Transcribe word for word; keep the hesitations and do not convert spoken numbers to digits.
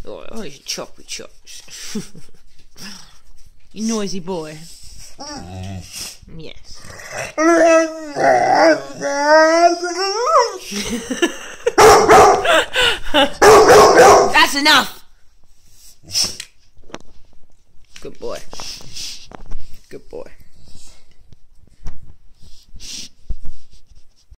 boy. Oh, he's choppy chops. You noisy boy. Yes. That's enough. Good boy. Good boy.